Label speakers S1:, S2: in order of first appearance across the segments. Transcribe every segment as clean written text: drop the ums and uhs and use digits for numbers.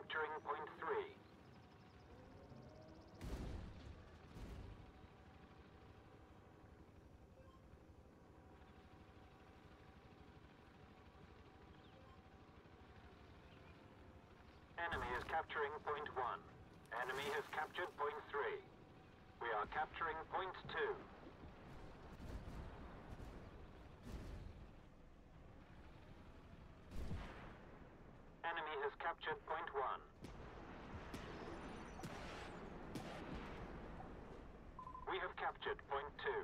S1: capturing point 3. Enemy is capturing point 1. Enemy has captured point 3. We are capturing point 2. Enemy has captured point 1. We have captured point 2.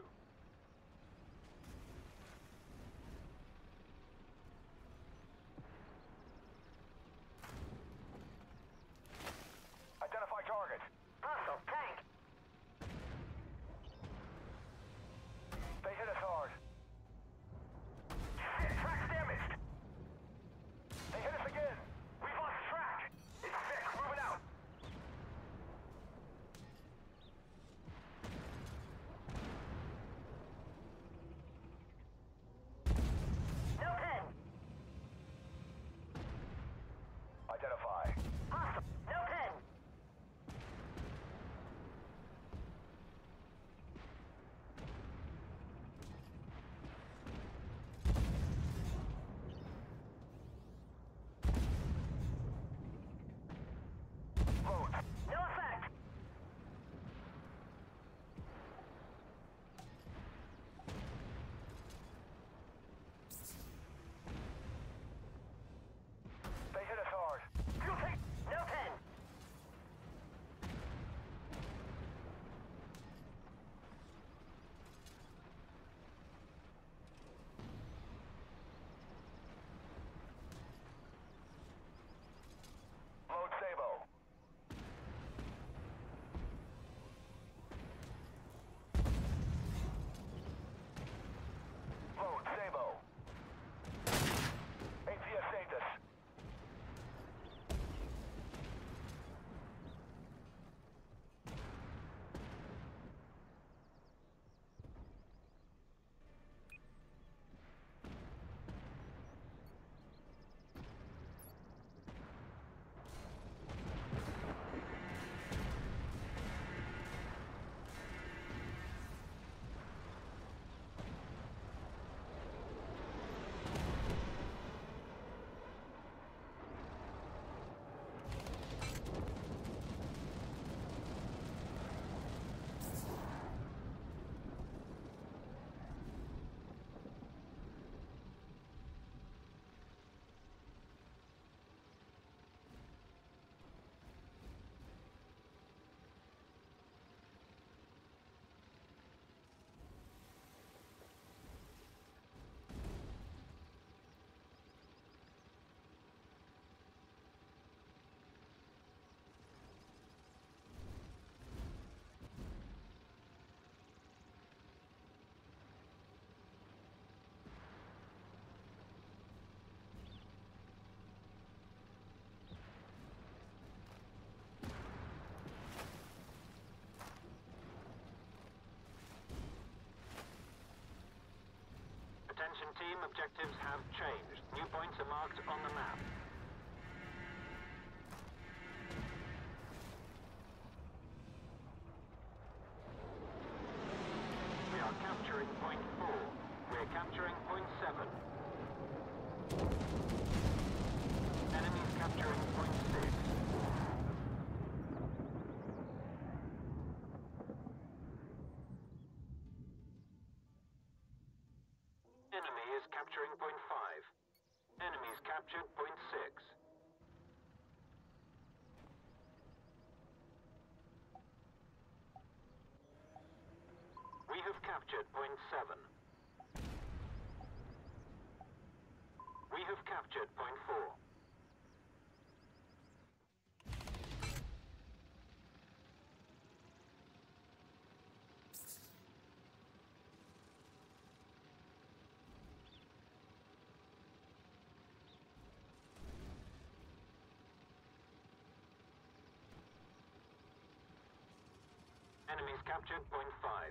S2: Identify target.
S3: Hostile tank.
S2: They hit us hard.
S3: Shit, track's damaged.
S2: They hit us again.
S3: We've lost track. It's fixed. Moving out. No pin.
S2: Identify.
S3: Hostile. No pin.
S2: Load.
S3: No effect.
S2: They hit us hard.
S3: Fuel tank. No pin.
S2: Load Sabo. Load Sabo. ATS saved us.
S1: Attention team, objectives have changed. New points are marked on the map. We are capturing point 4. We are capturing point 7. Enemies capturing point 6. Enemy is capturing point 5. Enemies captured point 6. We have captured point 7. We have captured point 4. Enemies captured point 5.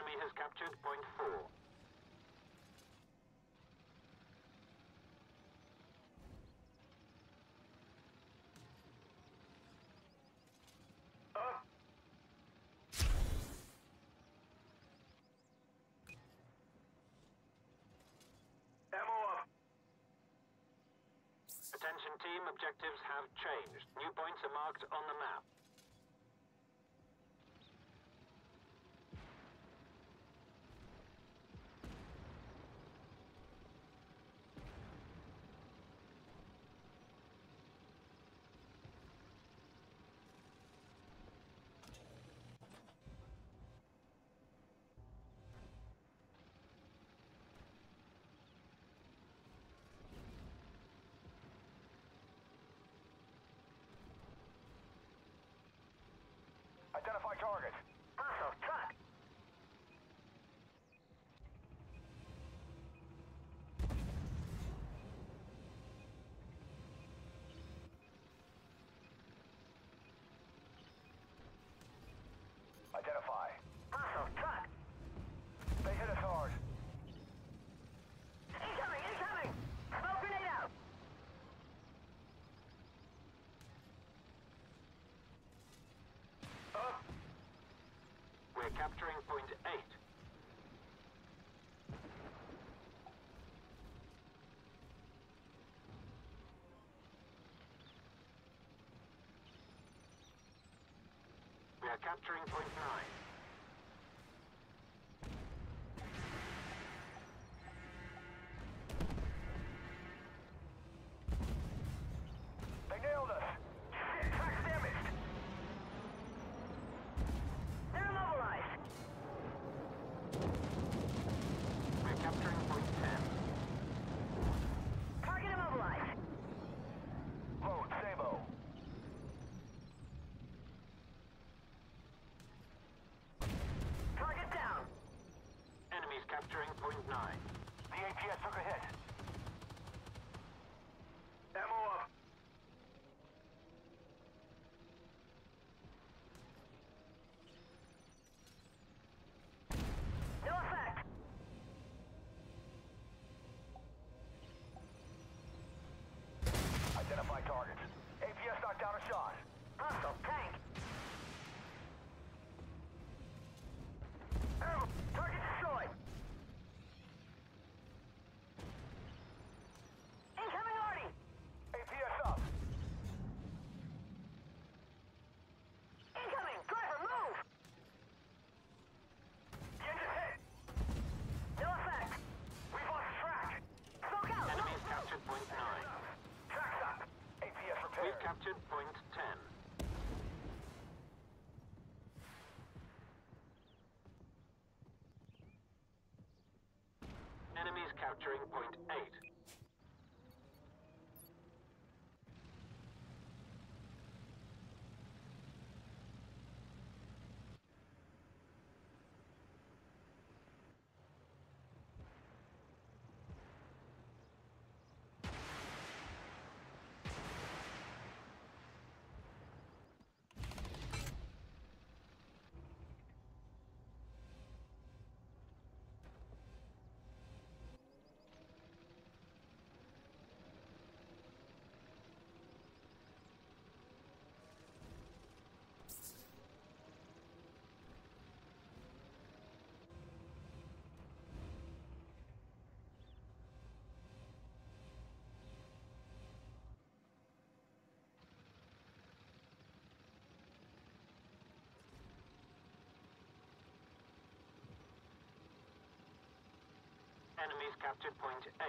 S1: Enemy has captured point 4.
S2: Ammo up.
S1: Attention team, objectives have changed. New points are marked on the map.
S2: Identify target.
S3: Hostile truck.
S2: Identify.
S3: Hostile truck.
S2: They hit us hard.
S3: Incoming, incoming. Smoke grenade out.
S2: Up.
S1: We're capturing point 8. We are capturing point 9.
S2: They nailed us. Shit, track's damaged.
S3: They're immobilized.
S1: We're capturing point 10.
S3: Target immobilized.
S2: Load, Sabo.
S3: Target down.
S1: Enemies capturing point 9.
S2: The APS took a hit. Ammo up.
S3: No effect.
S2: Identify targets. APS knocked down a shot.
S3: Hostile tank.
S2: Ammo.
S3: Target destroyed. Incoming Artie.
S2: APS up.
S3: Incoming. Driver, move.
S2: The engine hit.
S3: No effect.
S2: We've lost track.
S3: Smoke out.
S1: Enemies captured point 9.
S2: Track's up. APS repaired.
S1: We've captured point 10. Enemies capturing point 8. Enemies captured point 8.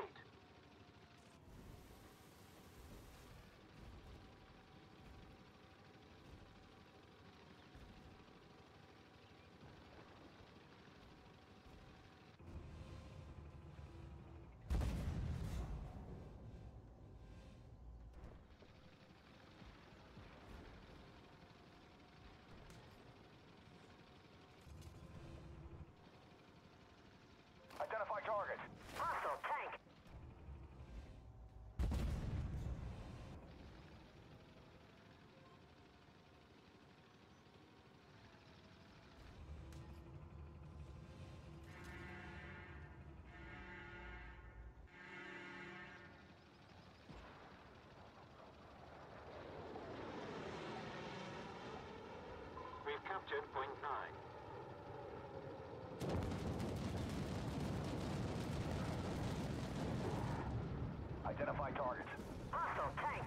S2: Identify target.
S3: Hostile tank.
S1: captured point 9.
S2: Identify targets.
S3: Hostile tank.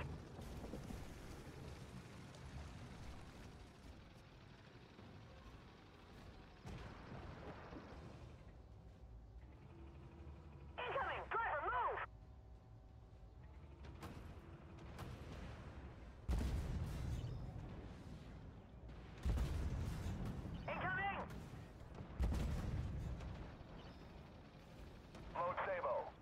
S3: Incoming! Driver, move! Incoming!
S2: Load Sabo.